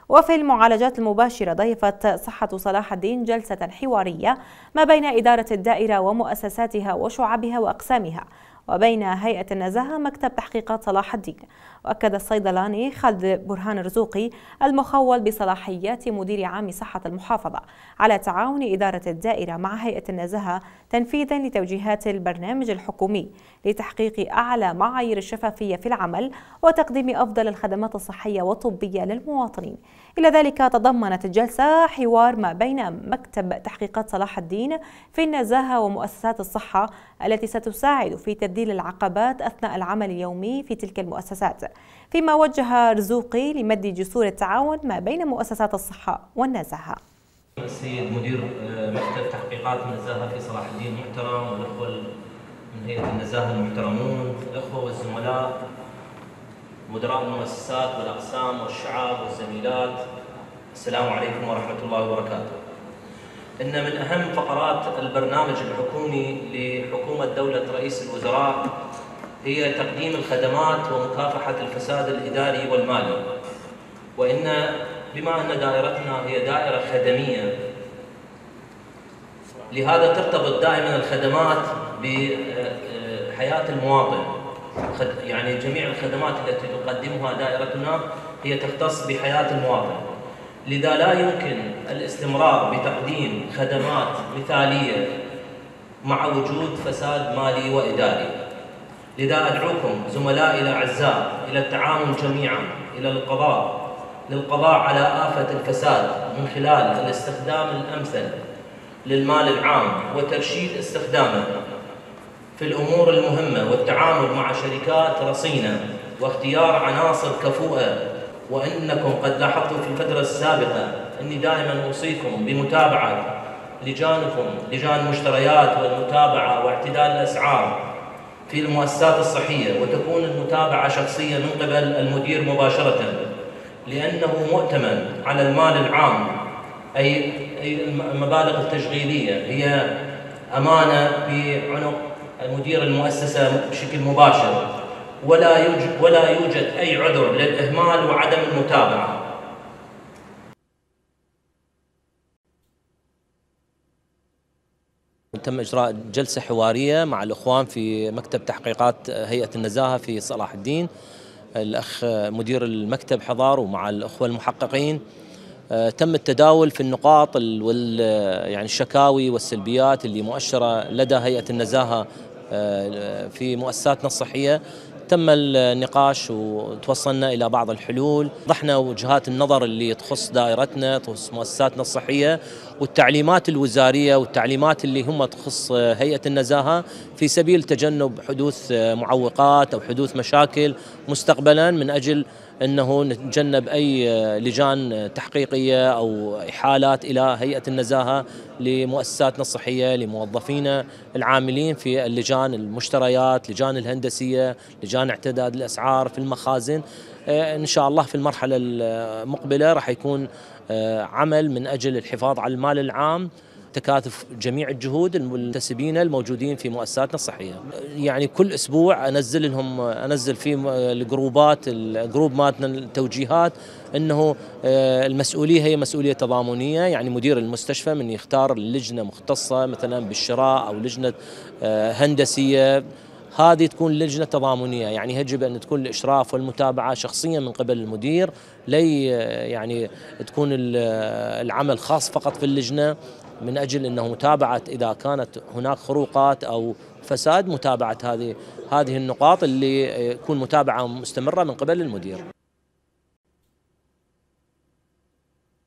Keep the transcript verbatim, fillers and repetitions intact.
وفي المعالجات المباشرة ضيفت صحة صلاح الدين جلسة حوارية ما بين إدارة الدائرة ومؤسساتها وشعبها وأقسامها وبين هيئة النزاهة مكتب تحقيقات صلاح الدين. وأكد الصيدلاني خالد برهان الرزوقي المخول بصلاحيات مدير عام صحة المحافظة على تعاون إدارة الدائرة مع هيئة النزاهة تنفيذا لتوجيهات البرنامج الحكومي لتحقيق أعلى معايير الشفافية في العمل وتقديم أفضل الخدمات الصحية والطبية للمواطنين. إلى ذلك تضمنت الجلسة حوار ما بين مكتب تحقيقات صلاح الدين في النزاهة ومؤسسات الصحة التي ستساعد في تذليل العقبات أثناء العمل اليومي في تلك المؤسسات، فيما وجه رزوقي لمد جسور التعاون ما بين مؤسسات الصحة والنزاهة. السيد مدير مكتب تحقيقات النزاهة في صلاح الدين محترم، والأخوة من هيئة النزاهة المحترمون، الأخوة والزملاء مدراء المؤسسات والأقسام والشعب والزميلات، السلام عليكم ورحمة الله وبركاته. إن من أهم فقرات البرنامج الحكومي لحكومة دولة رئيس الوزراء هي تقديم الخدمات ومكافحة الفساد الإداري والمالي، وإن بما أن دائرتنا هي دائرة خدمية لهذا ترتبط دائما الخدمات بحياة المواطن، يعني جميع الخدمات التي تقدمها دائرتنا هي تختص بحياة المواطن، لذا لا يمكن الاستمرار بتقديم خدمات مثالية مع وجود فساد مالي وإداري. لذا أدعوكم زملائي الأعزاء إلى التعاون جميعا إلى القضاء للقضاء على آفة الفساد من خلال الاستخدام الأمثل للمال العام وترشيد استخدامه في الأمور المهمة، والتعامل مع شركات رصينة واختيار عناصر كفؤة. وإنكم قد لاحظتوا في الفترة السابقة أني دائما أوصيكم بمتابعة لجانكم لجان المشتريات والمتابعة واعتدال الأسعار في المؤسسات الصحية، وتكون المتابعة شخصية من قبل المدير مباشرة، لأنه مؤتمن على المال العام، أي المبالغ التشغيلية هي أمانة بعنق مدير المؤسسة بشكل مباشر، ولا يوجد ولا يوجد أي عذر للإهمال وعدم المتابعة. تم إجراء جلسة حوارية مع الإخوان في مكتب تحقيقات هيئة النزاهة في صلاح الدين، الأخ مدير المكتب حضر ومع الأخوة المحققين. تم التداول في النقاط وال يعني الشكاوي والسلبيات اللي مؤشرة لدى هيئة النزاهة في مؤسساتنا الصحية. تم النقاش وتوصلنا إلى بعض الحلول، وضحنا وجهات النظر اللي تخص دائرتنا تخص مؤسساتنا الصحية، والتعليمات الوزارية والتعليمات اللي هم تخص هيئة النزاهة في سبيل تجنب حدوث معوقات أو حدوث مشاكل مستقبلا، من أجل أنه نتجنب أي لجان تحقيقية أو إحالات إلى هيئة النزاهة لمؤسساتنا الصحية، لموظفينا العاملين في اللجان المشتريات، لجان الهندسية، لجان اعتداد الأسعار في المخازن. إن شاء الله في المرحلة المقبلة راح يكون عمل من أجل الحفاظ على المال العام، تكاتف جميع الجهود المنتسبين الموجودين في مؤسساتنا الصحية. يعني كل أسبوع أنزل لهم أنزل في الجروبات الجروب مالتنا التوجيهات أنه المسؤولية هي مسؤولية تضامنية، يعني مدير المستشفى من يختار لجنة مختصة مثلا بالشراء أو لجنة هندسية، هذه تكون لجنة تضامنية، يعني يجب أن تكون الإشراف والمتابعة شخصيا من قبل المدير، لي يعني تكون العمل خاص فقط في اللجنة، من أجل أنه متابعة إذا كانت هناك خروقات أو فساد، متابعة هذه هذه النقاط اللي يكون متابعة مستمرة من قبل المدير.